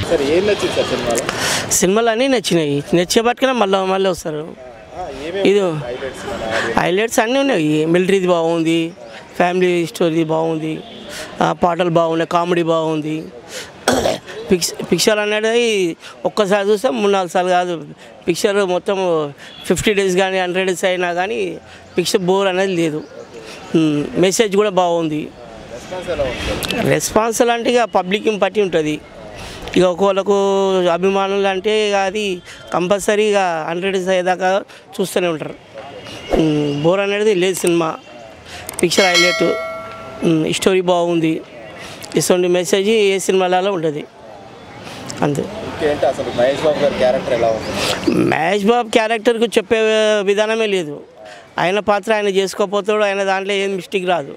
సరే ఏం నచ్చింది సార్ సినిమాలో? సినిమాలు అన్నీ నచ్చినాయి, నచ్చే పట్టుకునే మళ్ళీ వస్తారు. ఇది హైలైట్స్ అన్నీ ఉన్నాయి. మిలిటరీది బాగుంది, ఫ్యామిలీ స్టోరీ బాగుంది, పాటలు బాగున్నాయి, కామెడీ బాగుంది. పిక్చర్ అనేది ఒక్కసారి చూస్తే 3-4 సార్లు కాదు. పిక్చర్ మొత్తం 50 days కానీ 100 days అయినా కానీ పిక్చర్ బోర్ అనేది లేదు. మెసేజ్ కూడా బాగుంది. రెస్పాన్స్ అంటే ఇక పబ్లిక్ బట్టి ఉంటుంది. ఇక ఒక్కొక్కళ్ళకు అభిమానులు అంటే అది కంపల్సరీ ఇక 100 days అయ్యేదాకా చూస్తూనే ఉంటారు. బోర్ అనేది లేదు. సినిమా పిక్చర్ హైలైట్, స్టోరీ బాగుంది. ఇటువంటి మెసేజ్ ఏ సినిమాలలో ఉంటుంది అంతే. అసలు మహేష్ బాబు గారి క్యారెక్టర్ ఎలా ఉంది? మహేష్ బాబు క్యారెక్టర్కి చెప్పే విధానమే లేదు. ఆయన పాత్ర ఆయన చేసుకోపోతాడు, ఆయన దాంట్లో ఏం మిస్టేక్ రాదు.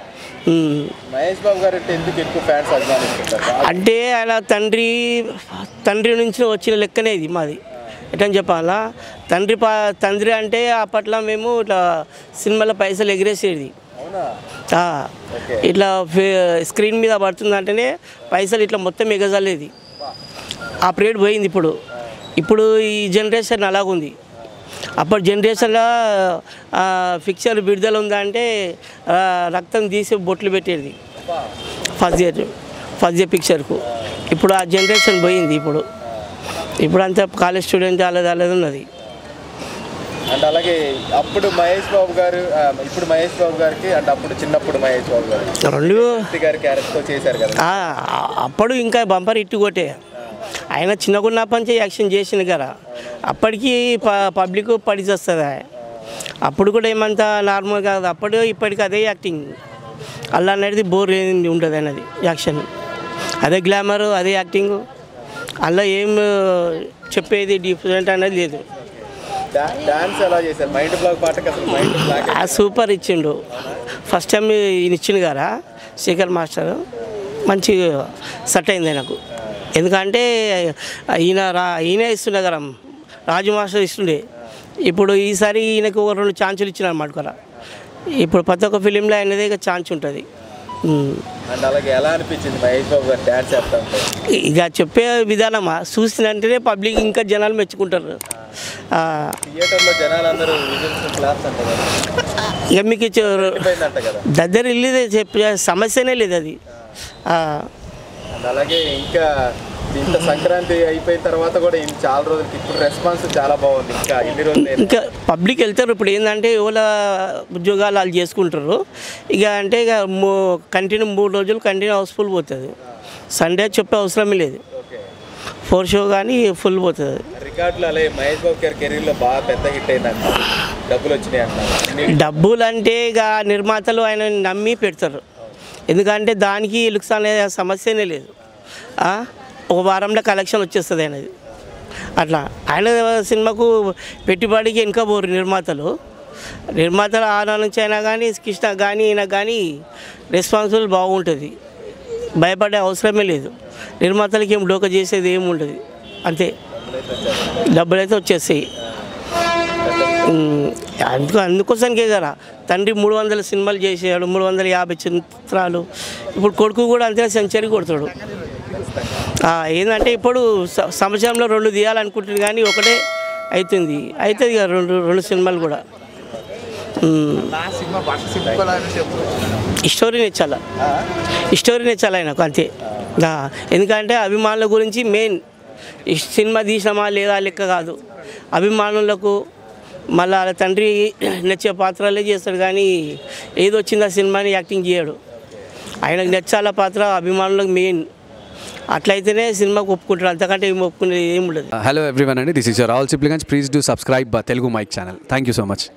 మహేష్ బాబు గారు అంటే ఎందుకు ఎక్కువ ఫ్యాన్స్ అభిమానిస్తుంటారు అంటే ఆయన తండ్రి నుంచి వచ్చిన లెక్కనే ఇది మాది. ఎట్లని చెప్పాలా, తండ్రి అంటే అప్పట్లో మేము ఇట్లా సినిమాలో పైసలు ఎగిరేసేది. ఇట్లా స్క్రీన్ మీద పడుతుందంటేనే పైసలు ఇట్లా మొత్తం ఎగజలేది. ఆ పీరియడ్ పోయింది. ఇప్పుడు ఈ జనరేషన్ అలాగుంది. అప్పటి జనరేషన్లో పిక్చర్ విడుదల ఉందంటే రక్తం తీసి బొట్లు పెట్టేది ఫస్ట్ డే పిక్చర్కు. ఇప్పుడు ఆ జనరేషన్ పోయింది. ఇప్పుడు అంతా కాలేజ్ స్టూడెంట్ అలాగే ఉన్నది. అంటే అలాగే అప్పుడు మహేష్ బాబు గారు, ఇప్పుడు మహేష్ బాబు గారికి అంటే అప్పుడు చిన్నప్పుడు మహేష్ బాబు గారు గారి క్యారెక్టర్ చేశారు కదా. అప్పుడు ఇంకా బంపర్ ఇట్టు కొట్టే. ఆయన చిన్నగున్నప్పటి నుంచి యాక్షన్ చేసింది కదా. అప్పటికి పబ్లిక్ పడిచేస్తుంది. అప్పుడు కూడా ఏమంతా నార్మల్ కాదు. అప్పుడు ఇప్పటికి అదే యాక్టింగ్. అలా అనేది బోర్ ఉంటుంది అనేది యాక్షన్. అదే గ్లామర్, అదే యాక్టింగ్. అలా ఏం చెప్పేది డిఫరెంట్ అనేది లేదు. డాన్స్ ఎలా చేశారు? మైండ్ బ్లాక్ పాటకి అసలు మైండ్ బ్లాక్ సూపర్ ఇచ్చిండు. ఫస్ట్ టైం ఈయన ఇచ్చిండు కదా శేఖర్ మాస్టర్. మంచి సెట్ అయింది నాకు. ఎందుకంటే ఈయనే ఇస్తుండే కదా, రాజు మాస్టర్ ఇస్తుండే. ఇప్పుడు ఈసారి ఈయనకు 2 ఛాన్సులు ఇచ్చిన అన్నమాట కదా. ఇప్పుడు ప్రతి ఒక్క ఫిలింలో ఆయనదే ఇక ఛాన్స్ ఉంటుంది. అలాగే ఎలా అనిపించింది మహేష్ బాబు గారు డాన్స్ చేస్తా ఉంటే? ఇక చెప్పే విధానమా చూసినంటేనే పబ్లిక్ ఇంకా జనాలు మెచ్చుకుంటారు. థియేటర్లో జనాలు అందరూ ఇక మీకు దగ్గర వెళ్ళేది చెప్పే సమస్యనే లేదు అది. అలాగే ఇంకా ఇంత సంక్రాంతి అయిపోయిన తర్వాత కూడా చాలా రోజులకి ఇప్పుడు రెస్పాన్స్ చాలా బాగుంది. ఇంకా ఎన్ని రోజులు ఇంకా పబ్లిక్ వెళ్తారు. ఇప్పుడు ఏంటంటే ఎవరి ఉద్యోగాలు వాళ్ళు చేసుకుంటారు. ఇక అంటే ఇక కంటిన్యూ 3 రోజులు కంటిన్యూ హౌస్ఫుల్ పోతుంది. సండే చెప్పే అవసరమే లేదు. 4 షో కానీ ఫుల్ పోతుంది. రికార్డులు అలాగే మహేష్ బాబు గారి కెరీర్లో బాగా పెద్ద హిట్ అయిందంట, డబ్బులు వచ్చినాయి అంట. డబ్బులు అంటే ఇక నిర్మాతలు ఆయన నమ్మి పెడతారు. ఎందుకంటే దానికి లుక్స్ అనే సమస్యనే లేదు. ఒక వారంలో కలెక్షన్ వచ్చేస్తుంది అనేది. అట్లా ఆయన సినిమాకు పెట్టుబడికి వెనుక పోరు నిర్మాతలు. ఆన నుంచి అయినా కానీ కృష్ణ కానీ ఈయన కానీ రెస్పాన్సిబుల్ బాగుంటుంది. భయపడే అవసరమే లేదు. నిర్మాతలకి ఏం డోకా చేసేది ఏమి ఉండదు. అంతే, డబ్బులు అయితే వచ్చేస్తాయి. అందుకోసానికే కదా తండ్రి 300 సినిమాలు చేసాడు, 350 చిత్రాలు. ఇప్పుడు కొడుకు కూడా అంతే సెంచరీ కొడతాడు. ఏంటంటే ఇప్పుడు సంవత్సరంలో 2 తీయాలనుకుంటుంది కానీ ఒకటే అవుతుంది. ఇక 2 సినిమాలు కూడా. స్టోరీ నచ్చాలి ఆయనకు అంతే. ఎందుకంటే అభిమానుల గురించి మెయిన్ సినిమా తీసినామా లేదా లెక్క కాదు. అభిమానులకు మళ్ళీ వాళ్ళ తండ్రి నచ్చే పాత్రలే చేస్తాడు కానీ ఏది వచ్చింది ఆ సినిమాని యాక్టింగ్ చేయడు. ఆయనకు నచ్చాల పాత్ర అభిమానులకు మెయిన్. అట్లయితేనే సినిమాకు ఒప్పుకుంటాడు. అంతకంటే ఏం ఒప్పుకునేది ఏమి ఉండదు. హలో ఎవ్రీవన్ అండి, దిస్ ఈస్ యువర్ ఆల్ సిబ్లిగన్స్. Please do subscribe Telugu mic channel. Thank you so much.